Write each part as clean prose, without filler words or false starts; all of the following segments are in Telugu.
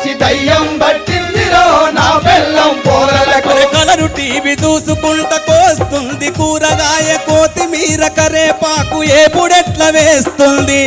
ఇంట్లోకొచ్చి దయ్యం పట్టిందిరో నా బెల్లం పోరలకు కలరు టీవీ చూసుకుంట కోస్తుంది కూరగాయ కొత్తిమీర కరేపాకు ఎప్పుడెట్లా వేస్తుంది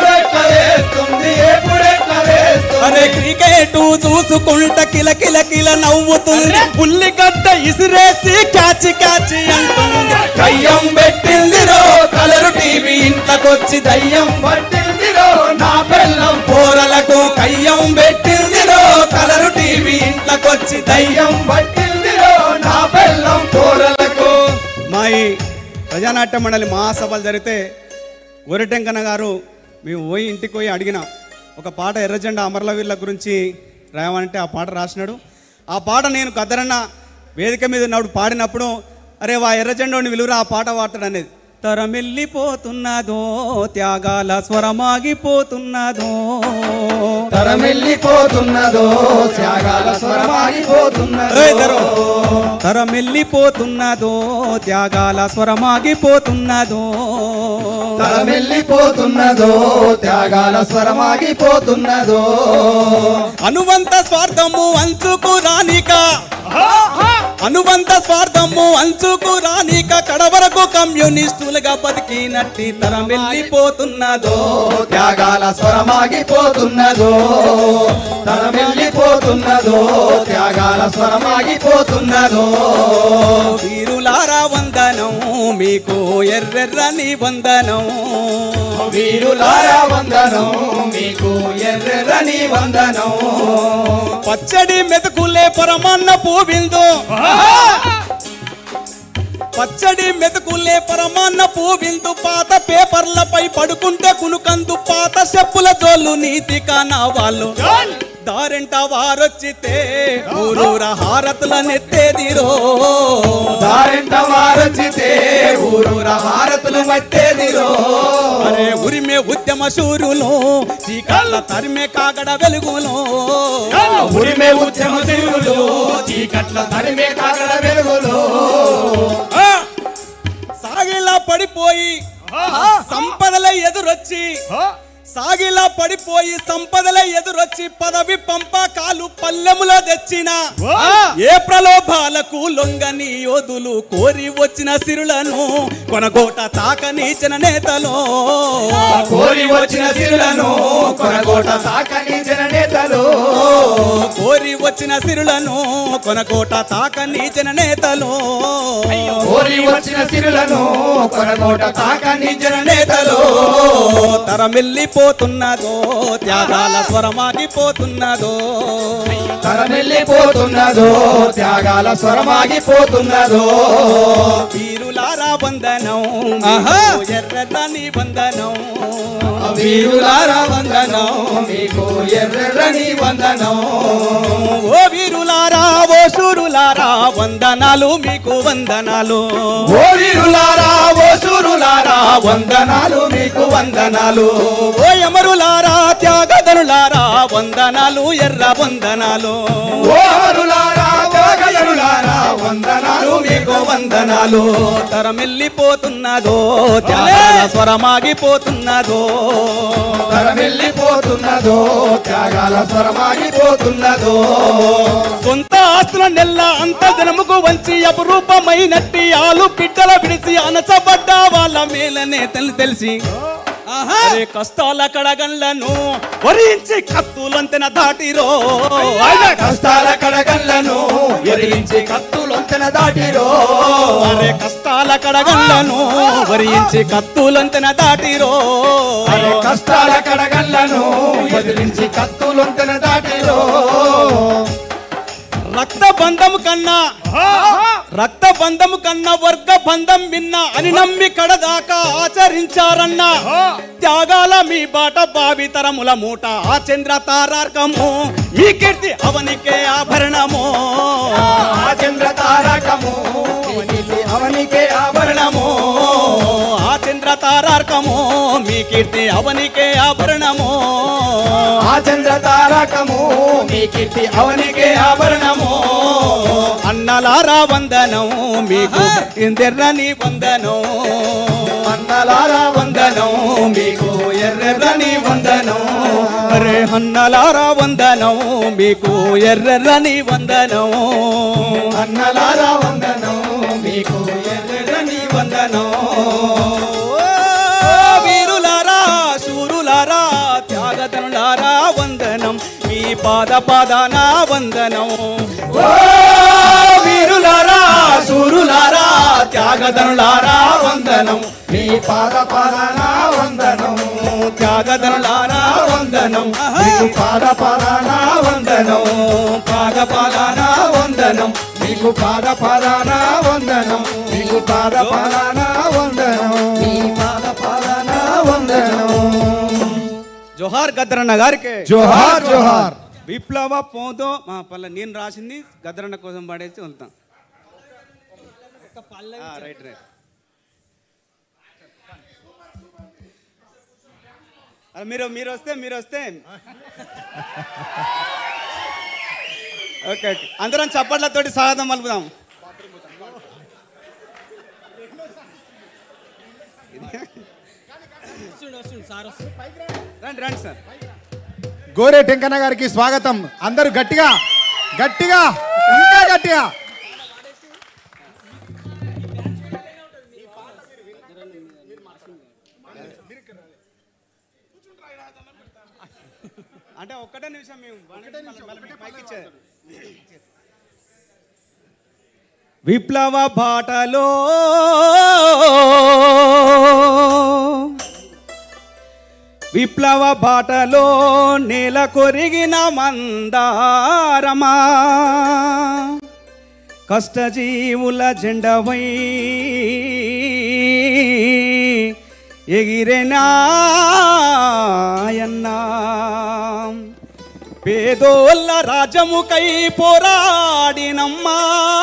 అరే క్రికెట్ చూసుకుంట కిల కిల నవ్వుతుంది ఉల్లిగడ్డ ఇసిరేసి క్యాచి అంటుంది దయ్యం పెట్టిందిరో కలరు టీవీ ఇంట్లోకొచ్చి దయ్యం పట్టిందిరో నా బెల్లం పోరలకు కయ్యం పెట్టిందిరో కలరు టీవీ ఇంట్లోకొచ్చి దయ్యం పట్టిందిరో నా బెల్లం పోరలకు. మా ఈ ప్రజానాట్య మండలి మహాసభలు జరిగితే గోరెటెంకన్న గారు మేము పోయి ఇంటికి పోయి అడిగినాం ఒక పాట ఎర్రజెండా అమరలవీరుల గురించి రాయమంటే ఆ పాట రాసినాడు. ఆ పాట నేను గద్దరన్న వేదిక మీద ఉన్నప్పుడు పాడినప్పుడు అరే వా ఎర్రజెండోని విలువరా ఆ పాట పాడతాడు అనేది. తరమెల్లిపోతున్నదో త్యాగాల స్వరమాగిపోతున్నదో తరమెల్లిపోతున్నదో త్యాగాల స్వరమాగిపోతున్నదో తరమెల్లిపోతున్నదో త్యాగాల స్వరమాగిపోతున్నదో తరమెల్లిపోతున్నదో త్యాగాల స్వరమాగిపోతున్నదో అనువంత స్వార్థము అంచుకు రానిక అనుబంధ స్వార్థము అంచుకు రానిక కడవరకు కమ్యూనిస్టులుగా బతికినట్టి తరం వెళ్ళిపోతున్నదో త్యాగాల స్వరమాగిపోతున్నదో తరం వెళ్ళిపోతున్నదో త్యాగాల స్వరమాగిపోతున్నదో వీరులారా వందనం మీకు ఎర్రెర్రని వందనం వీరులారా వందనం మీకు ఎర్రెర్రని వందనం పచ్చడి మెతుకులే పరమాన్న పూవిందో పచ్చడి మెతుకులే పరమాన్న పూవిందు పాత పేపర్లపై పడుకుంటే కునుకందు పాత చెప్పుల జోళ్ళు నీతి కానా వాళ్ళు దారెంట వారొచ్చితే ఊరూర హారతుల నెత్తేదిరో దారెంట వారొచ్చితే ఊరూర హారతులు మట్టేదిరో అరే ఉరిమే ఉద్యమ శూరులు చీకళ్ళ తరిమే కాగడ వెలుగులో ఉరిమే ఉద్యమ శూరులు చీకట్ల తరిమే కాగడ వెలుగులో సాగిలా పడిపోయి సంపదల ఎదురొచ్చి సాగిలా పడిపోయి సంపదల ఎదురొచ్చి పదవి పంపకాలు పల్లెములో తెచ్చిన ఏ ప్రలోభాలకు లొంగని యోధులు కోరి వచ్చిన సిరులను కొనగోట తాకనీచిన నేతలో కోరి వచ్చిన సిరులను కొనగోట తాకనీచిన నేతలు కోరి వచ్చిన సిరులను కొనగోట తాకనీచిన నేతలు కోరి వచ్చిన సిరులను కొనగోట తాకనీచిన నేతలు తరమెల్లిపోతున్నదో త్యాగాల స్వరమాగిపోతున్నదో తరమెల్లిపోతున్నదో త్యాగాల స్వరమాగిపోతున్నదో వీరులారా వందనం ఎర్రని వందనం వీరులారా వందనం మీకు ఎర్రని వందనం ఓ వీరులారా ఓ శూరులారా వందనాలు మీకు వందనాలు ఓ వీరులారా ఓ శూరులారా వందనాలు మీకు వందనాలు ఓ యమరులారా త్యాగధనులారా వందనాలు ఎర్ర వందనాలు ఓ అమరులారా త్యాగధనులారా వందనాలు మీకు వందనాలు తరమెల్లిపోతున్నదో త్యాగాల స్వరమాగిపోతున్నదో తరమెల్లిపోతున్నదో త్యాగాల స్వరమాగిపోతున్నదో సొంత ఆస్తుల నెల్ల అంత జనముకు వంచి అపురూపమైనట్టి ఆలు బిడ్డల విడిచి అనచబడ్డ వాళ్ళ మేలనే తెలిసి అరే కష్టాల కడగండ్లను వరించి కత్తులొంతెన దాటిరో కష్టాల కడగండ్లను వరించి కత్తులొంతెన దాటిరో అరే కష్టాల కడగండ్లను వరించి కత్తులొంతెన దాటిరో అరే కష్టాల కడగండ్లను వదిలించి కత్తులొంతెన దాటిరో రక్త బంధము కన్నా వర్గ బంధం విన్నా అని నమ్మి కడదాకా ఆచరించారన్న త్యాగాల మీ బాట భావితరముల మూట ఆ చంద్ర తారార్కము మీ కీర్తి అవనికే ఆభరణము ఆ చంద్ర తారకము అవనికే ఆభరణము ఆ చంద్ర తారార్కము మీ కీర్తి అవనికే ఆభరణము ఆ చంద్ర తారకము మీ కీర్తి అవనికే ఆభరణము అన్నలారా వందనం మీకు ఎర్రని వందనం అన్నలారా వందనం మీకు ఎర్రని వందనం అరే అన్నలారా వందనం మీకు ఎర్రని వందనం అన్నలారా వందనం మీకు ఎర్రని వందనం వీరులారా శూరులారా త్యాగతనులారా వందనం మీ పాదాన వందనం వీరులారా శూరులారా త్యాగతనులారా వందనం మీ పాదాన వందనం త్యాగతనులారా వందనం మీకు పాదాన వందనం పాదాన వందనం మీకు పాదాన వందనం మీకు పాదాన వందనం మీ పాదాన వందనం జోహార్ గద్దరన్న గారికి జోహార్ జోహార్ విప్లవ పోదో మా పల్ల నేను రాసింది గద్దరన్న కోసం పాడేసి వెళ్తాం రైట్ రైట్ మీరు వస్తే ఓకే అందరం చప్పట్లతోటి స్వాగతం పలుకుదాం రండి రండి సార్ గోరే టెంకన్న గారికి స్వాగతం అందరూ గట్టిగా గట్టిగా ఇంకా గట్టిగా అంటే ఒక్కటే నిమిషం మేము విప్లవ బాటలో విప్లవ బాటలో నేల కొరిగిన మందారమా కష్టజీవుల జెండవై ఎగిరెనాయన్నా పేదోళ్ళ రాజముకై పోరాడినమ్మా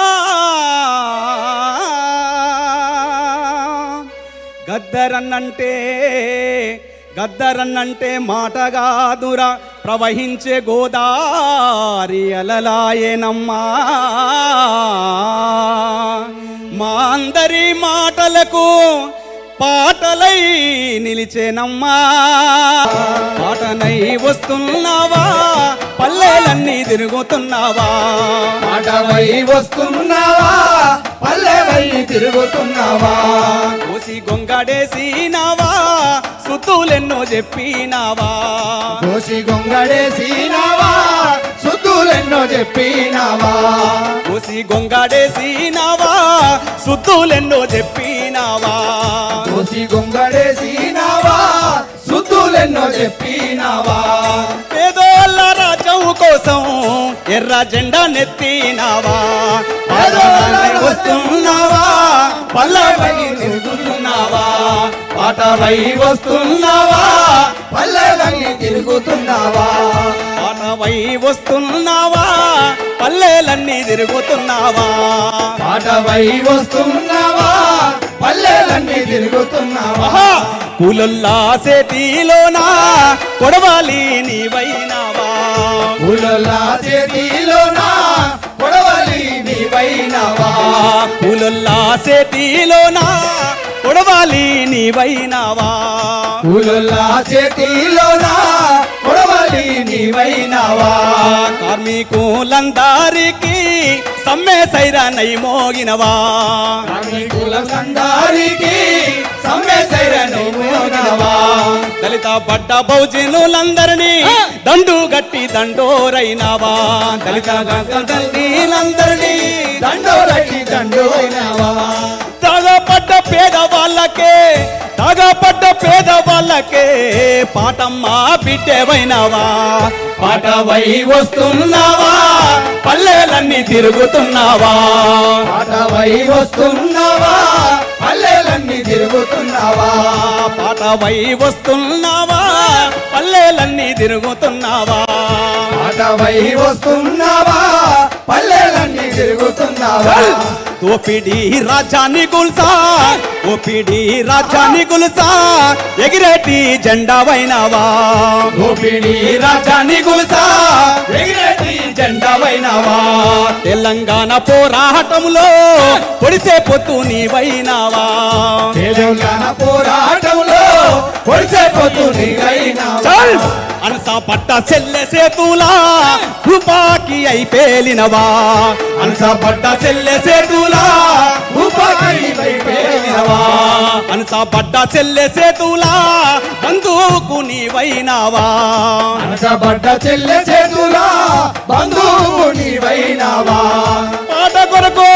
గద్దరన్నంటే మాటగాదురా ప్రవహించే గోదారి అలలాయేనమ్మా మా అందరి మాటలకు పాటలై నిలిచేనమ్మా పాటనై వస్తున్నావా పల్లెలన్నీ తిరుగుతున్నావా పాటవై వస్తున్నావా పల్లెవల్లి తిరుగుతున్నావా కోసి గొంగడేసినావా సుత్తులెన్నో చెప్పినావా కోసి గొంగడేసినావా సుద్దులెన్నో చెప్పినావా కోసి గొంగడేసినావా సుత్తులెన్నో చెప్పినావా కోసి గొంగడేసినావా సుద్దులెన్నో చెప్పినావా పేదోళ్ళ రాజ్యం కోసం ఎర్ర జెండా నెత్తినావా పాటలై వస్తున్నావా పల్లెవై తిరుగుతున్నావా పాటవై వస్తున్నావా పల్లెలన్నీ తిరుగుతున్నావా పాటవై వస్తున్నావా పల్లెలన్నీ తిరుగుతున్నావా పాటవై వస్తున్నావా పల్లెలన్నీ తిరుగుతున్నావా కూలల్లా సేతిలోనా కొడవాలి నీవైనావా పూలలా చేతిలోనా కొడవలి నీవైనావా కూలల్లా సేతిలోనా కొడవాలి నీవైనావా పూలలా చేతిలోనా కొడవలి నీవైనావా కార్మికులందరికీ సమ్మె సైరనై మోగినవా కార్మికులందరికీ సమ్మె సైరనై మోగినవా దళిత బడ్డ బహుజనులందరినీ దండు గట్టి దండోరైనావా దళిత గద్దలందరినీ దండోరకి దండోరైనావా తాగపడ్డ పేదవాళ్ళకే పాటమ్మా బిడ్డవైనావా పాటవై వస్తున్నావా పల్లెలన్నీ తిరుగుతున్నావా పాటవై వస్తున్నావా పల్లెలన్నీ తిరుగుతున్నావా పాటవై వస్తున్నావా పల్లెలన్నీ తిరుగుతున్నావా పాటవై వస్తున్నావా పల్లెలన్నీ తిరుగుతున్నావా దోపిడి రాజ్యాన్ని గుల్సా ఎగిరేటి జెండావైనావా దోపిడి రాజ్యాన్ని గుల్సా ఎగిరేటి జెండావైనావా తెలంగాణ పోరాటంలో పొడిసే పొత్తు నీవైనావా తెలంగాణ పోరాటంలో పొడిసే పొత్తు నీవైనావా అనసా పట్ట చెల్లె సేతులా తుపాకి అయి పేలినవా అనసా పట్ట చెల్లె సేతులా తుపాకి అయి పేలినవా అనసా పట్ట చెల్లె సేతులా బంధువుకు నీవైనావా అనసబడ్డ చెల్లె చేతులా బంధువు నీవైనావా పాట కొరకు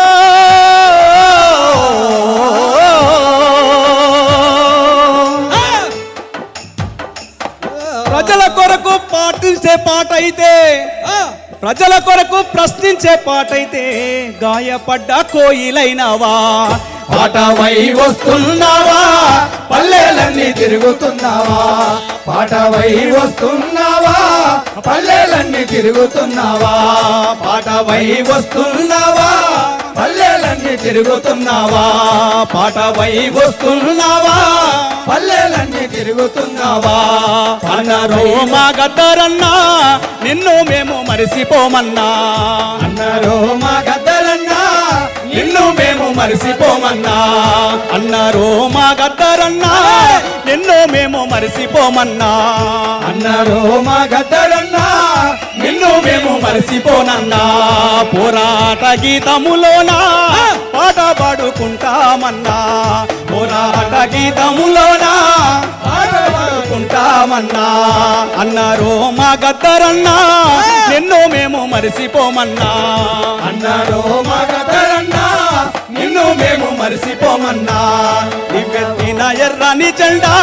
ప్రజల కొరకు పాటించే పాట అయితే ప్రజల కొరకు ప్రశ్నించే పాట అయితే గాయపడ్డ కోయిలైనావా పాటవై వస్తున్నావా పల్లెలన్నీ తిరుగుతున్నావా పాటవై వస్తున్నావా పల్లెలన్నీ తిరుగుతున్నావా పాటవై వస్తున్నావా పల్లెలన్నీ తిరుగుతున్నావా పాటవై వస్తున్నావా పల్లెలన్నీ తిరుగుతున్నావా అన్నారు మా గద్దరన్నా నిన్ను మేము మరిసిపోమన్నా అన్నారు మా గద్దరన్నా నిన్ను మేము మరిసిపోమన్నా అన్నారు మా గద్దరన్నా నిన్ను మేము మరిసిపోమన్నా అన్నారు మా గద్దరన్నా నిన్ను మేము మరిసిపోనన్నా పోరాట గీతములోనా పాట పాడుకుంటామన్నా పోరాట గీతములోనా పాట పాడుకుంటామన్నా అన్నారు మా గద్దరన్నా నిన్ను మేము మరిసిపోమన్నా అన్నారు మా గద్దరన్నా నిన్ను మేము మరిసిపోమన్నా నివ్వెత్తిన ఎర్రని జెండా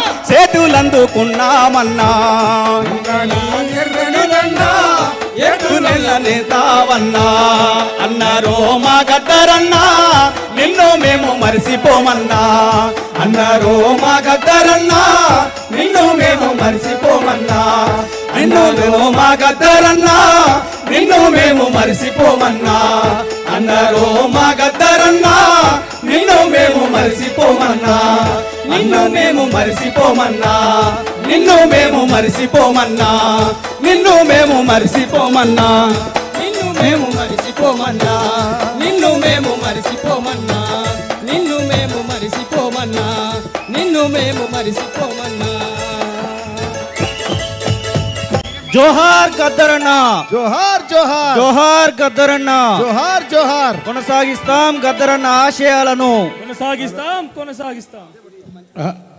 చేతులందుకున్నామన్నా ఎర్రని దండా ఎత్తునెల్ల నేతావన్నా అన్నారు మా గద్దరన్నా నిన్ను మేము మరిసిపోమన్నా అన్నారు మా గద్దరన్నా నిన్ను మేము మరిసిపోమన్నా నిన్ను మా గద్దరన్నా నిన్ను మేము మరిసిపోమన్నా అన్నారు మా గద్దరన్నా నిన్ను మేము మరిసిపోమన్నా నిన్ను మేము మరిసిపోమన్నా నిన్ను మేము మరిసిపోమన్నా నిన్ను మేము మరిసిపోమన్నా నిన్ను మేము మరిసిపోమన్నా నిన్ను మేము మరిసిపోమన్నా నిన్ను మేము మరిసిపోమన్నా నిన్ను మేము మరిసిపోమన్నా జోహార్ గద్దరన్న జోహార్ జోహార్ జోహార్ గద్దరన్న జోహార్ జోహార్ కొనసాగిస్తాం గద్దరన్న ఆశయాలను కొనసాగిస్తాం